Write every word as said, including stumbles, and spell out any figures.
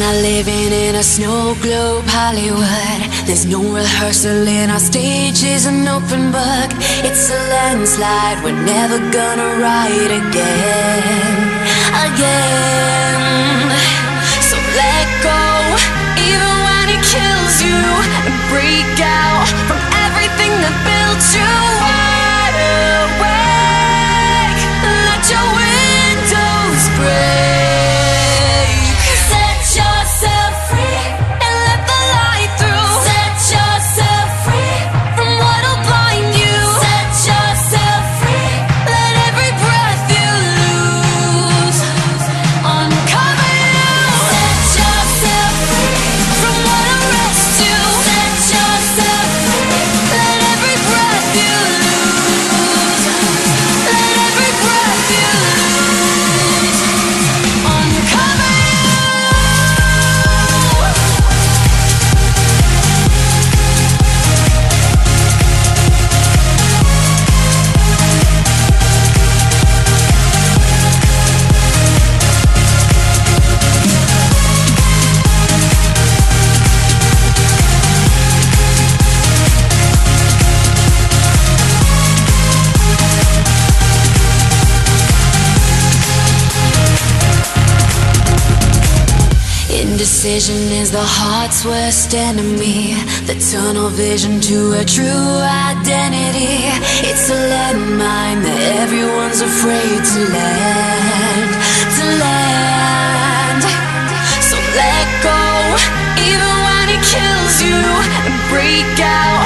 not living in a snow globe Hollywood. There's no rehearsal in our stage is an open book. It's a landslide, we're never gonna ride again, again. So let go, even when it kills you, and break out from everything that built you wide awake. Let your windows break. Indecision is the heart's worst enemy. The tunnel vision to a true identity. It's a landmine that everyone's afraid to land, to land. So let go, even when it kills you, and break out